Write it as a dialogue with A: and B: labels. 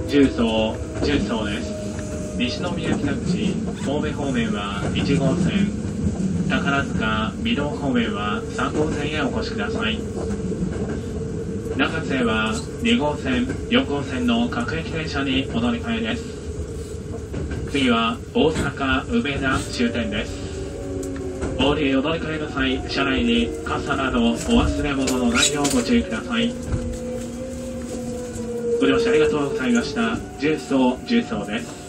A: 重曹です。西宮北口神戸方面は1号線、宝塚御堂方面は3号線へお越しください。中津へは2号線、4号線の各駅電車にお乗り換えです。次は大阪梅田終点です。お乗り換えの際、車内に傘などお忘れ物のないようご注意ください。ご乗車ありがとうございました。重曹です。